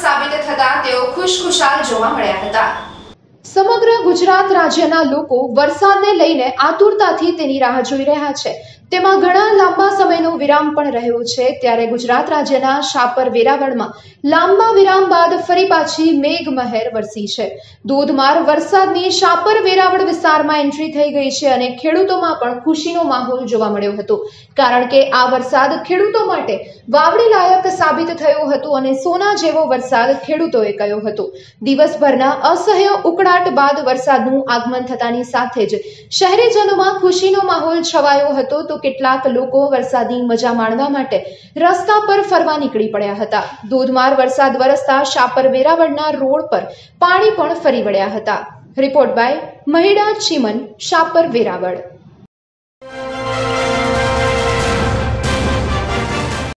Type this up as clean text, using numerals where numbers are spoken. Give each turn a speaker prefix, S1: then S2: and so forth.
S1: સાબિત થતા તેઓ ખુશખુશાલ જોવા મળ્યા હતા।
S2: સમગ્ર ગુજરાત રાજ્યના લોકો વરસાદને લઈને આતુરતાથી તેની રાહ જોઈ રહ્યા છે। તેમાં ઘણા લાંબા સમયનો વિરામ પણ રહ્યો છે। ત્યારે ગુજરાત રાજ્યના શાપર વેરાવળમાં લાંબા વિરામ બાદ ફરી પાછી મેઘમહેર વરસી છે। ધોધમાર વરસાદની શાપર વેરાવળ વિસ્તારમાં એન્ટ્રી થઈ ગઈ છે અને ખેડૂતોમાં પણ ખુશીનો માહોલ જોવા મળ્યો હતો, કારણ કે આ વરસાદ ખેડૂતો માટે વાવણી લાયક સાબિત થયો હતો અને સોના જેવો વરસાદ ખેડૂતોએ કહ્યો હતો। દિવસભરના અસહ્ય ઉકળાટ બાદ વરસાદનું આગમન થતાની સાથે જ શહેરીજનોમાં ખુશીનો માહોલ છવાયો હતો, તો કેટલાક લોકો વરસાદની મજા માણવા માટે રસ્તા પર ફરવા નીકળી પડ્યા હતા। ધોધમાર વરસાદ વરસતા શાપર વેરાવળના રોડ પર પાણી પણ ફરી વળ્યા હતા। Report by Mahida Chiman, Shapar Veraval.